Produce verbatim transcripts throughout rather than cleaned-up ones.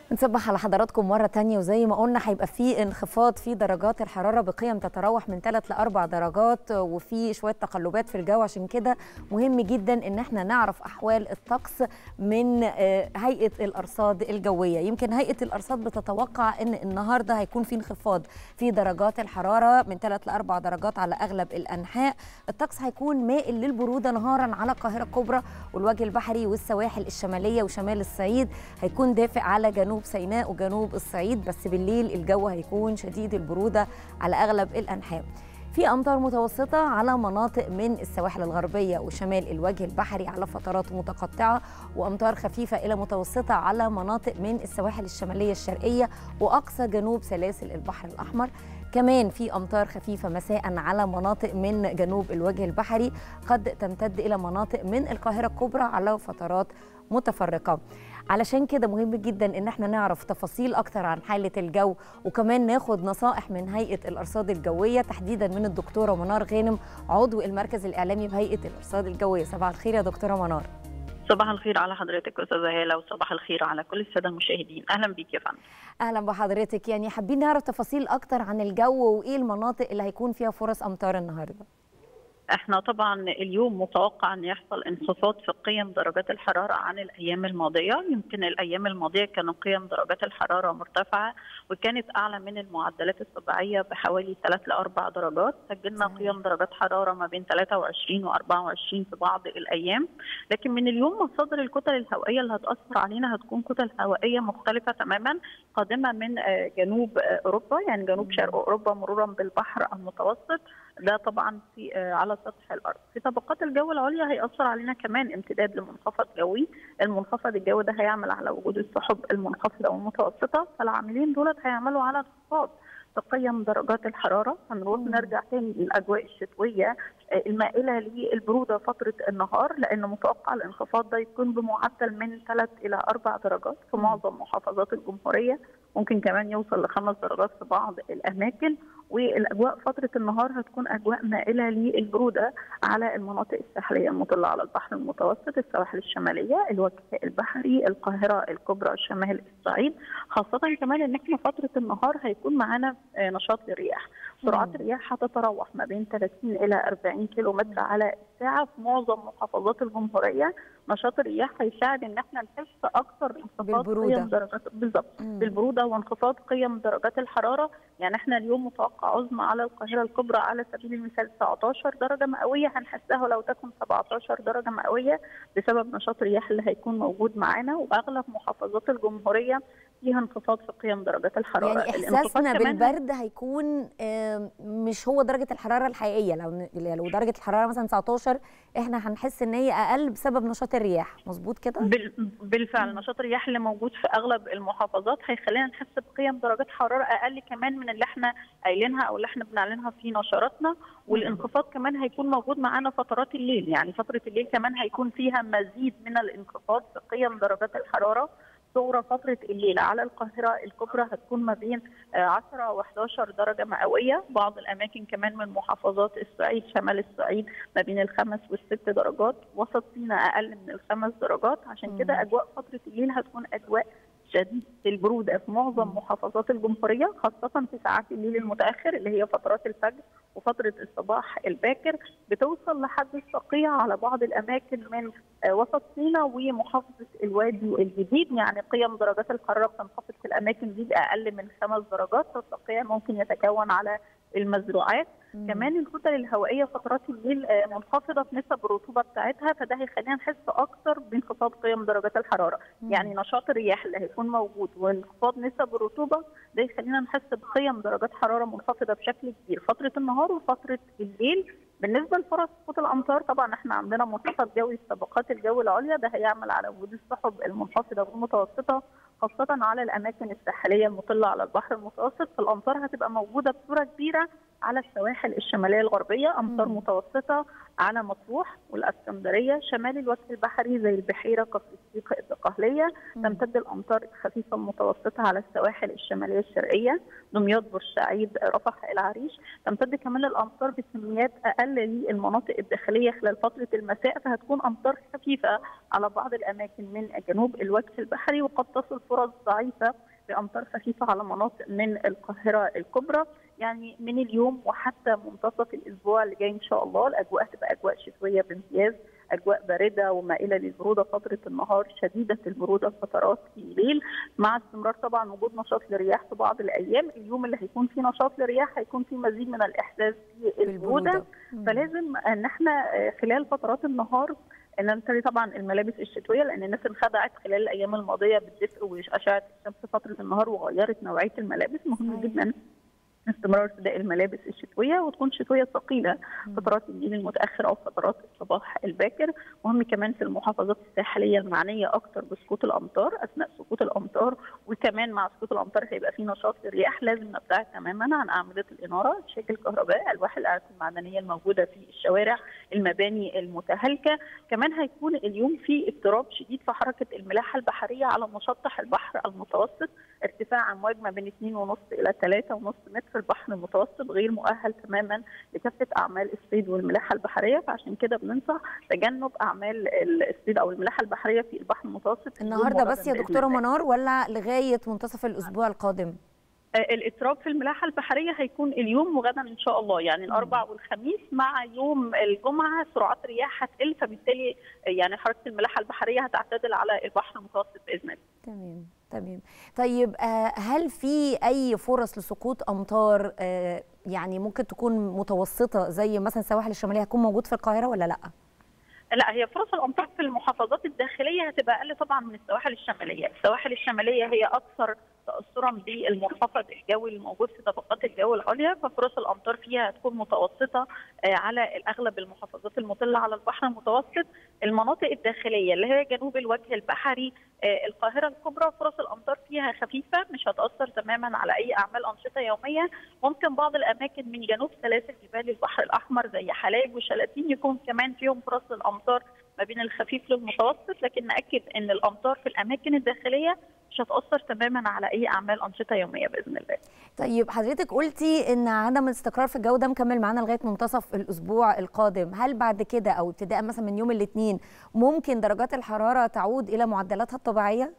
نصبح على حضراتكم مرة تانية، وزي ما قلنا هيبقى في انخفاض في درجات الحرارة بقيم تتراوح من ثلاث لأربع درجات، وفي شوية تقلبات في الجو. عشان كده مهم جدا ان احنا نعرف احوال الطقس من هيئة الأرصاد الجوية. يمكن هيئة الأرصاد بتتوقع ان النهاردة هيكون في انخفاض في درجات الحرارة من ثلاث لأربع درجات على اغلب الانحاء. الطقس هيكون مائل للبرودة نهارا على القاهرة الكبرى والوجه البحري والسواحل الشمالية وشمال الصعيد، هيكون دافئ على جنوب سيناء وجنوب الصعيد، بس بالليل الجو هيكون شديد البرودة على أغلب الأنحاء. في أمطار متوسطة على مناطق من السواحل الغربية وشمال الوجه البحري على فترات متقطعة، وأمطار خفيفة إلى متوسطة على مناطق من السواحل الشمالية الشرقية وأقصى جنوب سلاسل البحر الأحمر. كمان في أمطار خفيفة مساء على مناطق من جنوب الوجه البحري، قد تمتد إلى مناطق من القاهرة الكبرى على فترات متفرقة. علشان كده مهم جدا ان احنا نعرف تفاصيل اكتر عن حالة الجو، وكمان ناخد نصائح من هيئة الارصاد الجوية تحديدا من الدكتورة منار غانم، عضو المركز الاعلامي بهيئة الارصاد الجوية. صباح الخير يا دكتورة منار. صباح الخير على حضرتك استاذه هاله، وصباح الخير على كل الساده المشاهدين. اهلا بيك يا فندم. اهلا بحضرتك. يعني حابين نعرف تفاصيل اكتر عن الجو، وايه المناطق اللي هيكون فيها فرص امطار النهارده؟ احنا طبعا اليوم متوقع ان يحصل انخفاض في قيم درجات الحراره عن الايام الماضيه. يمكن الايام الماضيه كانوا قيم درجات الحراره مرتفعه وكانت اعلى من المعدلات الطبيعيه بحوالي ثلاث لأربع درجات. سجلنا قيم درجات حراره ما بين ثلاثة وعشرين وأربعة وعشرين في بعض الايام، لكن من اليوم مصادر الكتل الهوائيه اللي هتاثر علينا هتكون كتل هوائيه مختلفه تماما، قادمه من جنوب اوروبا، يعني جنوب شرق اوروبا مرورا بالبحر المتوسط. ده طبعا في على سطح الارض. في طبقات الجو العليا هيأثر علينا كمان امتداد لمنخفض جوي. المنخفض الجوي ده هيعمل على وجود السحب المنخفضه والمتوسطه، فالعاملين دولت هيعملوا على انخفاض تقيم درجات الحراره. هنروح نرجع تاني للاجواء الشتويه المائله للبروده فتره النهار، لان متوقع الانخفاض ده يكون بمعدل من ثلاث الى اربع درجات في معظم محافظات الجمهوريه، ممكن كمان يوصل لخمس درجات في بعض الاماكن. والاجواء فتره النهار هتكون اجواء مائله للبروده على المناطق الساحليه المطله على البحر المتوسط، السواحل الشماليه، الوجه البحري، القاهره الكبرى، شمال الصعيد. خاصه كمان ان احنا فتره النهار هيكون معانا نشاط للرياح. سرعات الرياح هتتراوح ما بين ثلاثين الى أربعين كيلو متر على الساعه في معظم محافظات الجمهوريه. نشاط الرياح هيساعد ان احنا نحس اكثر انخفاض قيم درجات بالظبط بالبروده وانخفاض قيم درجات الحراره. يعني احنا اليوم متوقع عظمى على القاهره الكبرى على سبيل المثال تسعة عشر درجه مئويه، هنحسها لو تكن سبعة عشر درجه مئويه بسبب نشاط الرياح اللي هيكون موجود معانا. واغلب محافظات الجمهوريه فيها انخفاض في قيم درجات الحراره. يعني احساسنا بالبرد هيكون مش هو درجه الحراره الحقيقيه. لو لو درجه الحراره مثلا تسعة عشر احنا هنحس ان هي اقل بسبب نشاط الرياح، مظبوط كده؟ بالفعل نشاط الرياح اللي موجود في اغلب المحافظات هيخلينا نحس بقيم درجات حراره اقل كمان من اللي احنا قايلينها او اللي احنا بنعلنها في نشراتنا. والانخفاض كمان هيكون موجود معانا فترات الليل، يعني فتره الليل كمان هيكون فيها مزيد من الانخفاض في قيم درجات الحراره. صورة فترة الليل على القاهرة الكبرى هتكون ما بين عشرة وأحد عشر درجة مئوية، بعض الأماكن كمان من محافظات الصعيد شمال الصعيد ما بين الخمس والست درجات، وسط سيناء أقل من الخمس درجات. عشان كده أجواء فترة الليل هتكون أجواء شديدة البرودة في معظم محافظات الجمهورية، خاصة في ساعات الليل المتأخر اللي هي فترات الفجر وفترة الصباح الباكر. بتوصل لحد الصقيع على بعض الأماكن من وسط سيناء ومحافظة الوادي الجديد، يعني قيم درجات الحرارة بتنخفض في الأماكن دي أقل من خمس درجات، فالصقيع ممكن يتكون على المزروعات. مم. كمان الكتل الهوائيه فترات الليل منخفضه في نسب الرطوبه بتاعتها، فده هيخلينا نحس اكثر بانخفاض قيم درجات الحراره. مم. يعني نشاط الرياح اللي هيكون موجود وانخفاض نسب الرطوبه ده يخلينا نحس بقيم درجات حراره منخفضه بشكل كبير فتره النهار وفتره الليل. بالنسبه لفرص سقوط الامطار، طبعا احنا عندنا منخفض جوي في طبقات الجو العليا، ده هيعمل على وجود السحب المنخفضه والمتوسطه خاصه على الاماكن الساحليه المطله على البحر المتوسط. فالامطار هتبقى موجوده بصوره كبيره على السواحل الشماليه الغربيه، امطار مم. متوسطه على مطروح والاسكندريه، شمال الوجه البحري زي البحيره، كفر الشيخ، الدقهليه. تمتد الامطار الخفيفه المتوسطه على السواحل الشماليه الشرقيه، دمياط، بورسعيد، رفح، العريش. تمتد كمان الامطار بكميات اقل للمناطق الداخليه خلال فتره المساء، فهتكون امطار خفيفه على بعض الاماكن من جنوب الوجه البحري، وقد تصل فرص ضعيفه بامطار خفيفه على مناطق من القاهره الكبرى. يعني من اليوم وحتى منتصف الاسبوع اللي جاي ان شاء الله الاجواء هتبقى اجواء شتويه بامتياز، اجواء بارده ومائله للبروده فتره النهار، شديده البروده فترات الليل، مع استمرار طبعا وجود نشاط للرياح في بعض الايام. اليوم اللي هيكون فيه نشاط للرياح هيكون فيه مزيد من الاحساس بالبروده، فلازم ان احنا خلال فترات النهار ان نشتري طبعا الملابس الشتويه، لان الناس انخدعت خلال الايام الماضيه بالدفء واشعه الشمس فتره النهار وغيرت نوعيه الملابس. مهم جدا استمرار ارتداء الملابس الشتويه، وتكون شتويه ثقيله فترات الليل المتاخر او فترات الصباح الباكر. مهم كمان في المحافظات الساحليه المعنيه اكثر بسقوط الامطار، اثناء سقوط الامطار وكمان مع سقوط الامطار هيبقى في نشاط للرياح، لازم نبتعد تماما عن اعمده الاناره، شبكات الكهرباء، الواح الاعلاف المعدنيه الموجوده في الشوارع، المباني المتهالكه. كمان هيكون اليوم في اضطراب شديد في حركه الملاحه البحريه على مسطح البحر المتوسط، ارتفاع امواج ما بين اثنين ونص الى ثلاثة ونص متر في البحر المتوسط، غير مؤهل تماما لكافه اعمال الصيد والملاحه البحريه، فعشان كده بننصح تجنب اعمال الصيد او الملاحه البحريه في البحر المتوسط النهارده بس يا دكتوره منار ولا لغايه منتصف الاسبوع القادم؟ الاضطراب في الملاحه البحريه هيكون اليوم وغدا ان شاء الله، يعني الاربع والخميس، مع يوم الجمعه سرعات الرياح هتقل، فبالتالي يعني حركه الملاحه البحريه هتعتدل على البحر المتوسط باذن الله. تمام تمام. طيب هل في اي فرص لسقوط امطار يعني ممكن تكون متوسطه زي مثلا السواحل الشماليه هتكون موجود في القاهره ولا لا؟ لا، هي فرص الامطار في المحافظات الداخليه هتبقى اقل طبعا من السواحل الشماليه، السواحل الشماليه هي اكثر تاثرا بالمنخفض الجوي الموجود في طبقات الجو العليا، ففرص الامطار فيها هتكون متوسطه على الاغلب المحافظات المطله على البحر المتوسط. المناطق الداخليه اللي هي جنوب الوجه البحري، القاهره الكبرى، فرص الامطار فيها خفيفه، مش هتاثر تماما على اي اعمال انشطه يوميه. ممكن بعض الاماكن من جنوب سلاسل جبال البحر الاحمر زي حلايب وشلاتين يكون كمان فيهم فرص الامطار ما بين الخفيف للمتوسط، لكن ناكد ان الامطار في الاماكن الداخليه مش هتاثر تماما على اي اعمال انشطه يوميه باذن الله. طيب حضرتك قلتي ان عدم الاستقرار في الجو ده مكمل معانا لغايه منتصف الاسبوع القادم، هل بعد كده او ابتداء مثلا من يوم الاثنين ممكن درجات الحراره تعود الى معدلاتها الطبيعيه؟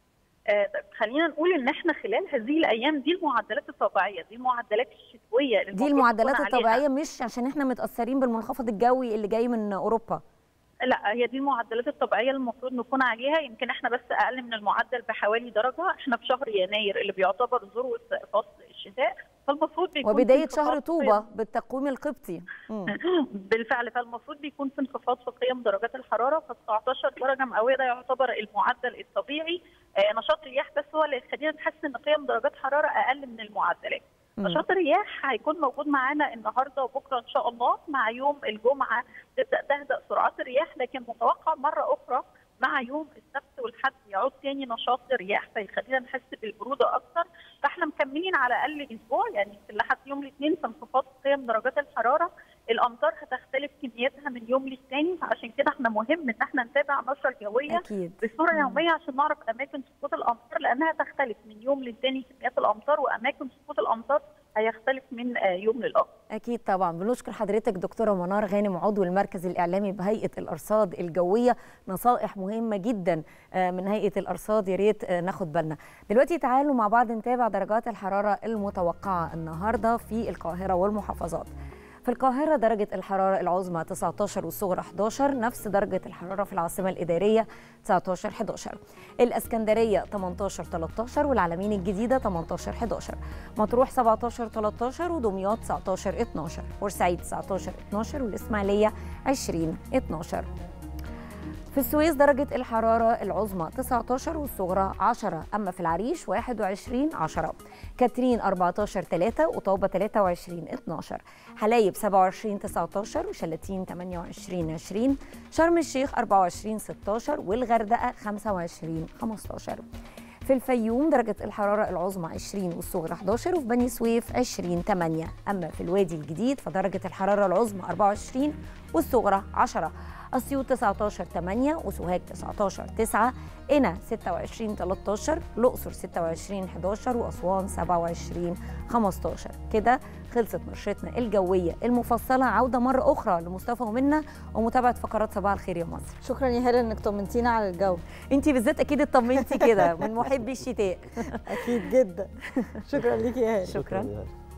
آه خلينا نقول ان احنا خلال هذه الايام دي المعدلات الطبيعيه، دي المعدلات الشتويه دي المعدلات الطبيعيه، مش عشان احنا متاثرين بالمنخفض الجوي اللي جاي من اوروبا. لا، هي دي المعدلات الطبيعيه المفروض نكون عليها، يمكن احنا بس اقل من المعدل بحوالي درجه، احنا في شهر يناير اللي بيعتبر ذروه فصل الشتاء، فالمفروض بيكون وبدايه شهر طوبه بالتقويم القبطي. بالفعل، فالمفروض بيكون في انخفاض في قيم درجات الحراره، ف تسعتاشر درجه مئويه ده يعتبر المعدل الطبيعي. آه نشاط الرياح بس هو اللي يخلينا نحس ان قيم درجات حراره اقل من المعدلات. نشاط الرياح هيكون موجود معانا النهارده وبكره ان شاء الله، مع يوم الجمعه تبدا تهدأ سرعات الرياح، لكن متوقع مره اخرى مع يوم السبت والحد يعود تاني نشاط الرياح فيخلينا نحس بالبروده اكثر، فاحنا مكملين على الاقل اسبوع، يعني لحد يوم الاثنين في انخفاض قيم درجات الحراره. الامطار هتختلف كمياتها من يوم للتاني، فعشان كده احنا مهم ان احنا نتابع النشره الجويه أكيد. بصوره يوميه عشان نعرف اماكن سقوط الامطار، لانها تختلف من يوم للتاني كميات الامطار، واماكن سقوط الامطار هيختلف من يوم للاخر. اكيد طبعا. بنشكر حضرتك دكتوره منار غانم، عضو المركز الاعلامي بهيئه الارصاد الجويه، نصائح مهمه جدا من هيئه الارصاد يا ريت ناخد بالنا. دلوقتي تعالوا مع بعض نتابع درجات الحراره المتوقعه النهارده في القاهره والمحافظات. في القاهرة درجة الحرارة العظمى تسعتاشر والصغرى حداشر، نفس درجة الحرارة في العاصمة الإدارية تسعتاشر حداشر. الإسكندرية تمنتاشر تلتاشر، والعلمين الجديدة تمنتاشر حداشر. مطروح سبعتاشر تلتاشر، ودمياط تسعتاشر اتناشر. بورسعيد تسعتاشر اتناشر، والإسماعيلية عشرين اتناشر. في السويس درجة الحرارة العظمى تسعتاشر والصغرى عشرة، أما في العريش واحد وعشرين عشرة. كاترين أربعتاشر تلاتة، وطوبة تلاتة وعشرين اتناشر. حلايب سبعة وعشرين تسعتاشر، وشلاتين تمنية وعشرين عشرين. شرم الشيخ أربعة وعشرين ستاشر، والغردقة خمسة وعشرين خمستاشر. في الفيوم درجة الحرارة العظمى عشرين والصغرى حداشر، وفي بني سويف عشرين تمانية. أما في الوادي الجديد فدرجة الحرارة العظمى أربعة وعشرين والصغرى عشرة. أسيوط تسعتاشر تمانية وسوهاج تسعتاشر تسعة، قنا ستة وعشرين تلتاشر، الأقصر ستة وعشرين حداشر، وأسوان سبعة وعشرين خمستاشر. كده خلصت نشرتنا الجوية المفصلة. عودة مرة أخرى لمصطفى ومنى ومتابعة فقرات صباح الخير يا مصر. شكرا يا هالة انك طمنتينا على الجو. انتي بالذات اكيد اطمنتي كده من محبي الشتاء. اكيد جدا. شكرا ليكي يا هالة. شكرا.